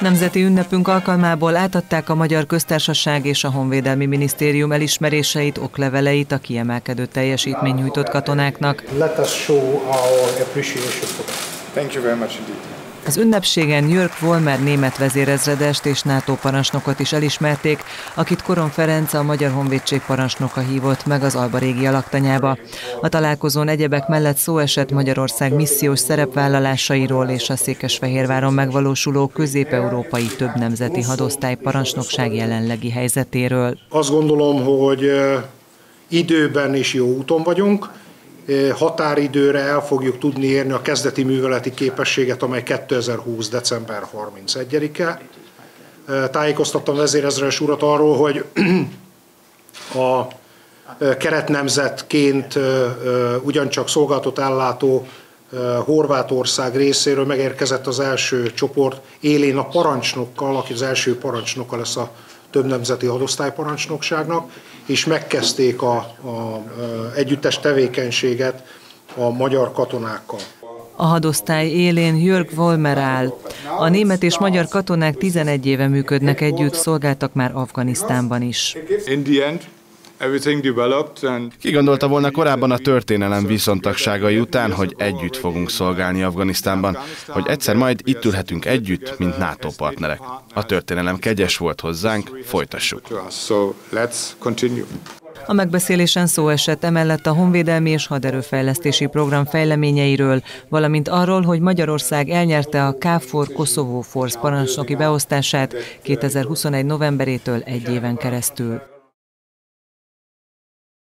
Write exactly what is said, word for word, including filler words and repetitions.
Nemzeti ünnepünk alkalmából átadták a Magyar Köztársaság és a Honvédelmi Minisztérium elismeréseit, okleveleit a kiemelkedő teljesítményt nyújtott katonáknak. Az ünnepségen Jörg Vollmer német vezérezredest és NATO parancsnokot is elismerték, akit Koron Ferenc, a Magyar Honvédség parancsnoka hívott meg az Alba Régia laktanyába. A találkozón egyebek mellett szó esett Magyarország missziós szerepvállalásairól és a Székesfehérváron megvalósuló közép-európai több nemzeti hadosztály parancsnokság jelenlegi helyzetéről. Azt gondolom, hogy időben is jó úton vagyunk. Határidőre el fogjuk tudni érni a kezdeti műveleti képességet, amely kétezer-húsz. december harmincegyedike. Tájékoztattam vezérezredes urat arról, hogy a keretnemzetként ugyancsak szolgálatot ellátó Horvátország részéről megérkezett az első csoport élén a parancsnokkal, aki az első parancsnoka lesz a több nemzeti hadosztályparancsnokságnak, és megkezdték a, a, a együttes tevékenységet a magyar katonákkal. A hadosztály élén Jörg Vollmer áll. A német és magyar katonák tizenegy éve működnek együtt, szolgáltak már Afganisztánban is. Ki gondolta volna korábban a történelem viszontagságai után, hogy együtt fogunk szolgálni Afganisztánban, hogy egyszer majd itt ülhetünk együtt, mint NATO partnerek. A történelem kegyes volt hozzánk, folytassuk. A megbeszélésen szó esett emellett a honvédelmi és haderőfejlesztési program fejleményeiről, valamint arról, hogy Magyarország elnyerte a KFOR Kosovo Force parancsnoki beosztását kétezer-huszonegy novemberétől egy éven keresztül.